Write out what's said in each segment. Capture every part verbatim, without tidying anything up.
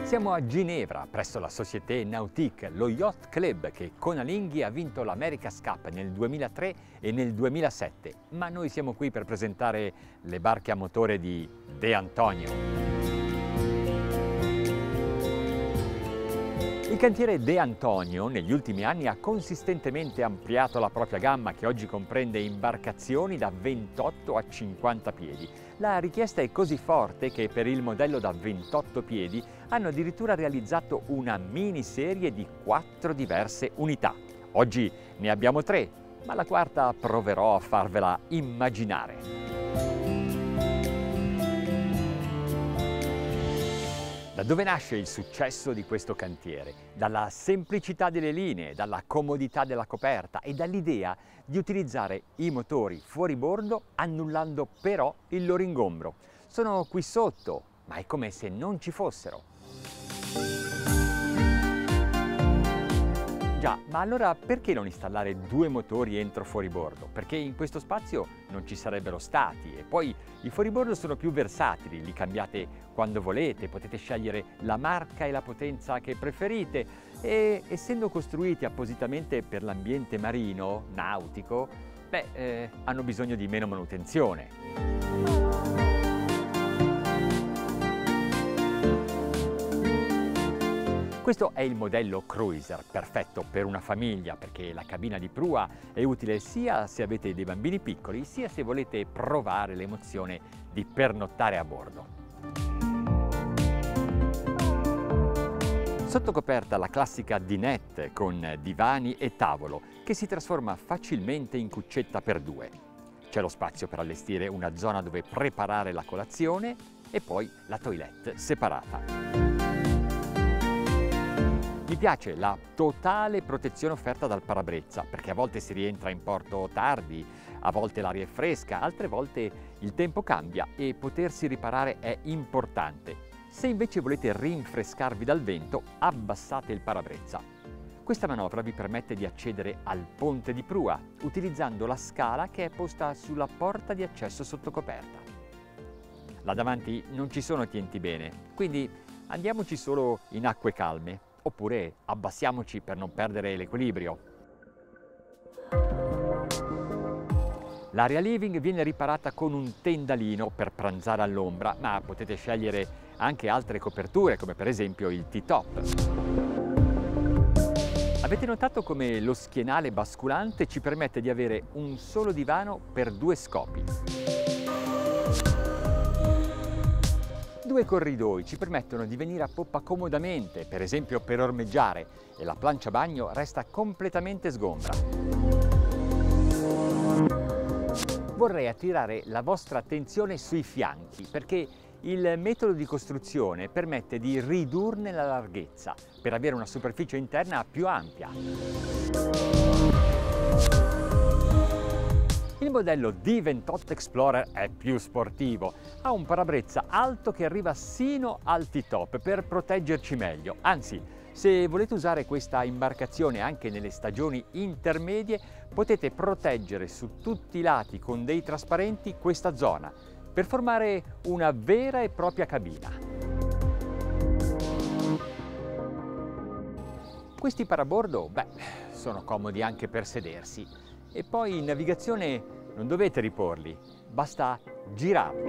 Siamo a Ginevra, presso la Société Nautique, lo yacht club che con Alinghi ha vinto l'America's Cup nel duemilatré e nel duemilasette. Ma noi siamo qui per presentare le barche a motore di De Antonio. Il cantiere De Antonio negli ultimi anni ha consistentemente ampliato la propria gamma, che oggi comprende imbarcazioni da ventotto a cinquanta piedi. La richiesta è così forte che per il modello da ventotto piedi hanno addirittura realizzato una miniserie di quattro diverse unità. Oggi ne abbiamo tre, ma la quarta proverò a farvela immaginare. Da dove nasce il successo di questo cantiere? Dalla semplicità delle linee, dalla comodità della coperta e dall'idea di utilizzare i motori fuori bordo annullando però il loro ingombro. Sono qui sotto, ma è come se non ci fossero. Già, ma allora perché non installare due motori entro fuoribordo? Perché in questo spazio non ci sarebbero stati e poi i fuoribordo sono più versatili, li cambiate quando volete, potete scegliere la marca e la potenza che preferite e essendo costruiti appositamente per l'ambiente marino, nautico, beh, eh, hanno bisogno di meno manutenzione. Questo è il modello Cruiser, perfetto per una famiglia perché la cabina di prua è utile sia se avete dei bambini piccoli, sia se volete provare l'emozione di pernottare a bordo. Sotto coperta la classica dinette con divani e tavolo che si trasforma facilmente in cuccetta per due. C'è lo spazio per allestire una zona dove preparare la colazione e poi la toilette separata. Mi piace la totale protezione offerta dal parabrezza, perché a volte si rientra in porto tardi, a volte l'aria è fresca, altre volte il tempo cambia e potersi riparare è importante. Se invece volete rinfrescarvi dal vento, abbassate il parabrezza. Questa manovra vi permette di accedere al ponte di prua, utilizzando la scala che è posta sulla porta di accesso sottocoperta. Là davanti non ci sono tienti bene, quindi andiamoci solo in acque calme. Oppure abbassiamoci per non perdere l'equilibrio. L'area living viene riparata con un tendalino per pranzare all'ombra, ma potete scegliere anche altre coperture, come per esempio il T-top. Avete notato come lo schienale basculante ci permette di avere un solo divano per due scopi? Due corridoi ci permettono di venire a poppa comodamente, per esempio per ormeggiare, e la plancia bagno resta completamente sgombra. Vorrei attirare la vostra attenzione sui fianchi, perché il metodo di costruzione permette di ridurne la larghezza, per avere una superficie interna più ampia. Il modello D ventotto Explorer è più sportivo, ha un parabrezza alto che arriva sino al T-top per proteggerci meglio. Anzi, se volete usare questa imbarcazione anche nelle stagioni intermedie, potete proteggere su tutti i lati con dei trasparenti questa zona, per formare una vera e propria cabina. Questi parabordo, beh, sono comodi anche per sedersi. E poi in navigazione non dovete riporli, basta girarli.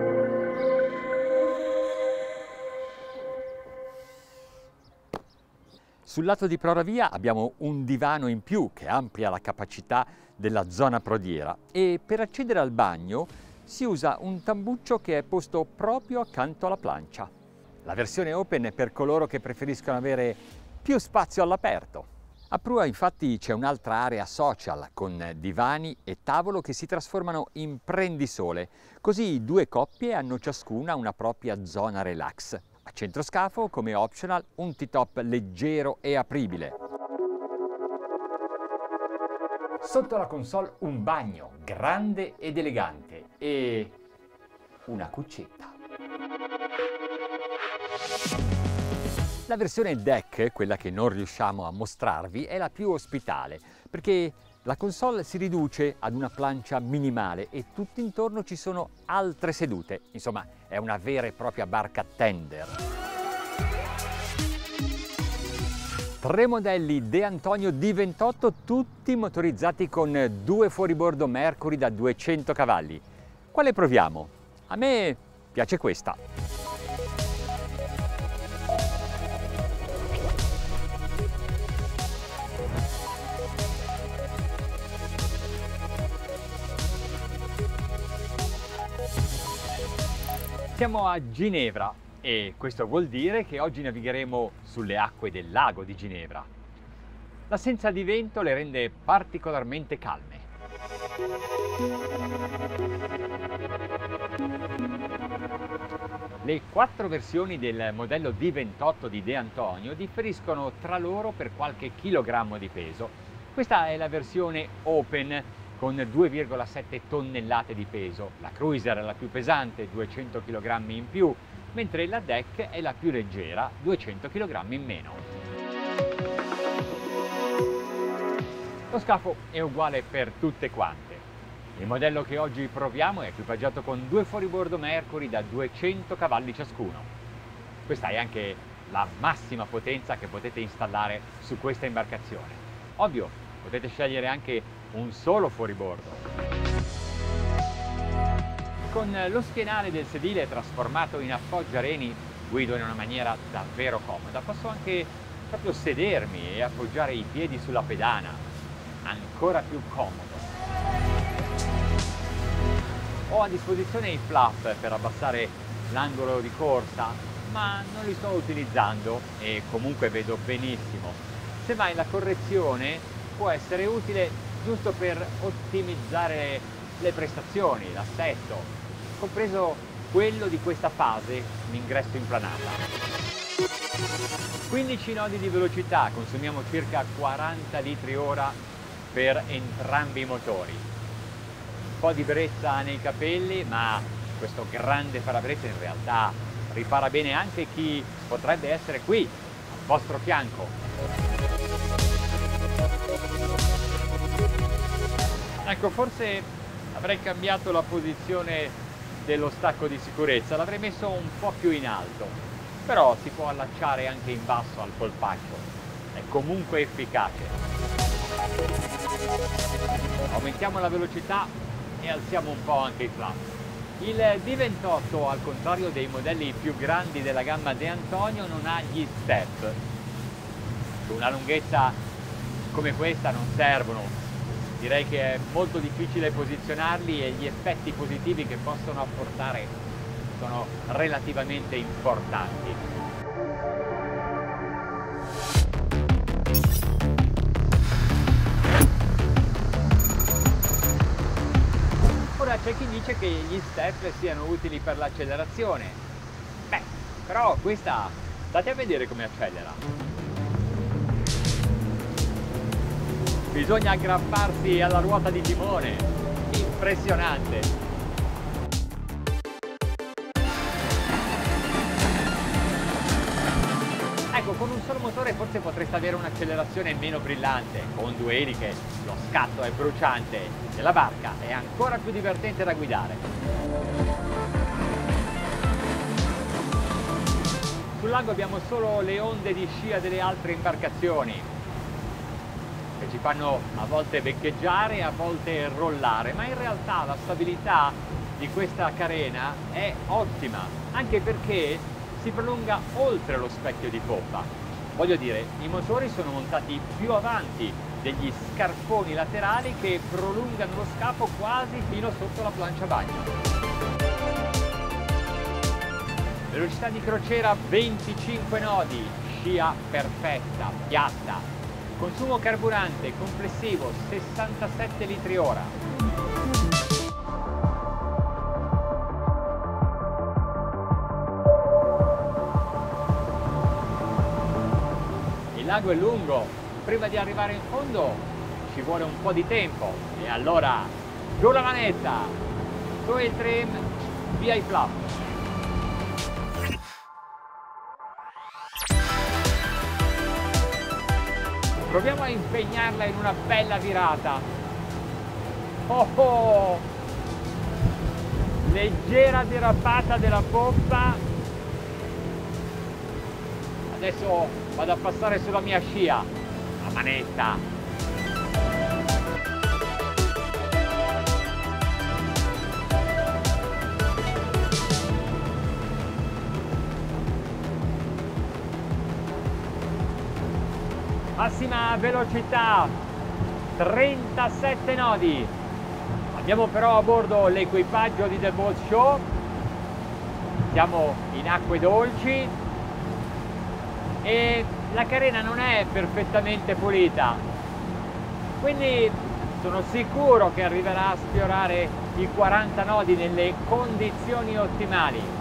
Sul lato di proravia abbiamo un divano in più che amplia la capacità della zona prodiera e per accedere al bagno si usa un tambuccio che è posto proprio accanto alla plancia. La versione open è per coloro che preferiscono avere più spazio all'aperto. A prua infatti c'è un'altra area social con divani e tavolo che si trasformano in prendisole, così due coppie hanno ciascuna una propria zona relax. A centroscafo, come optional, un T-top leggero e apribile. Sotto la console un bagno grande ed elegante e una cuccetta. La versione deck, quella che non riusciamo a mostrarvi, è la più ospitale, perché la console si riduce ad una plancia minimale e tutto intorno ci sono altre sedute. Insomma, è una vera e propria barca tender. Tre modelli De Antonio D ventotto, tutti motorizzati con due fuoribordo Mercury da duecento cavalli. Quale proviamo? A me piace questa. Siamo a Ginevra e questo vuol dire che oggi navigheremo sulle acque del lago di Ginevra. L'assenza di vento le rende particolarmente calme. Le quattro versioni del modello D ventotto di De Antonio differiscono tra loro per qualche chilogrammo di peso. Questa è la versione Open con due virgola sette tonnellate di peso. La Cruiser è la più pesante, duecento chilogrammi in più, mentre la Deck è la più leggera, duecento chilogrammi in meno. Lo scafo è uguale per tutte quante. Il modello che oggi proviamo è equipaggiato con due fuoribordo Mercury da duecento cavalli ciascuno. Questa è anche la massima potenza che potete installare su questa imbarcazione. Ovvio, potete scegliere anche un solo fuoribordo. Con lo schienale del sedile trasformato in appoggiareni guido in una maniera davvero comoda. Posso anche proprio sedermi e appoggiare i piedi sulla pedana, ancora più comodo. Ho a disposizione i flap per abbassare l'angolo di corsa, ma non li sto utilizzando e comunque vedo benissimo. Semmai la correzione può essere utile giusto per ottimizzare le prestazioni, l'assetto, compreso quello di questa fase, l'ingresso in planata. quindici nodi di velocità, consumiamo circa quaranta litri ora per entrambi i motori. Un po' di brezza nei capelli, ma questo grande parabrezza in realtà ripara bene anche chi potrebbe essere qui, al vostro fianco. Ecco, forse avrei cambiato la posizione dello stacco di sicurezza, l'avrei messo un po' più in alto, però si può allacciare anche in basso al polpaccio, è comunque efficace. Aumentiamo la velocità e alziamo un po' anche i flap. Il D ventotto, al contrario dei modelli più grandi della gamma De Antonio, non ha gli step. Su una lunghezza come questa non servono. Direi che è molto difficile posizionarli e gli effetti positivi che possono apportare sono relativamente importanti. Ora c'è chi dice che gli step siano utili per l'accelerazione. Beh, però questa, state a vedere come accelera. Bisogna aggrapparsi alla ruota di timone, impressionante! Ecco, con un solo motore forse potreste avere un'accelerazione meno brillante, con due eliche lo scatto è bruciante e la barca è ancora più divertente da guidare. Sul lago abbiamo solo le onde di scia delle altre imbarcazioni, che ci fanno a volte beccheggiare, a volte rollare, ma in realtà la stabilità di questa carena è ottima, anche perché si prolunga oltre lo specchio di poppa. Voglio dire, i motori sono montati più avanti degli scarponi laterali che prolungano lo scafo quasi fino sotto la plancia bagno. Velocità di crociera venticinque nodi, scia perfetta, piatta. Consumo carburante complessivo sessantasette litri ora. Il lago è lungo, prima di arrivare in fondo ci vuole un po' di tempo e allora giù la manetta, su il trim, via i flap. Proviamo a impegnarla in una bella virata. Oh oh! Leggera derapata della poppa. Adesso vado a passare sulla mia scia, a manetta. Massima velocità, trentasette nodi. Abbiamo però a bordo l'equipaggio di The Boat Show. Siamo in acque dolci e la carena non è perfettamente pulita, quindi sono sicuro che arriverà a sfiorare i quaranta nodi nelle condizioni ottimali.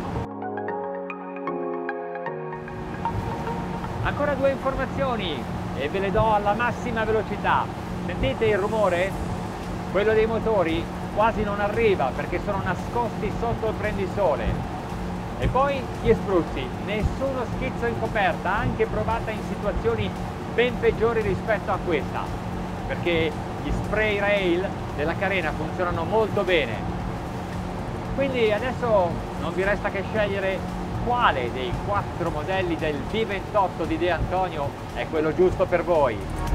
Ancora due informazioni e ve le do alla massima velocità. Sentite il rumore? Quello dei motori quasi non arriva perché sono nascosti sotto il prendisole. E poi gli spruzzi, nessuno schizzo in coperta, anche provata in situazioni ben peggiori rispetto a questa, perché gli spray rail della carena funzionano molto bene. Quindi adesso non vi resta che scegliere quale dei quattro modelli del V ventotto di De Antonio è quello giusto per voi.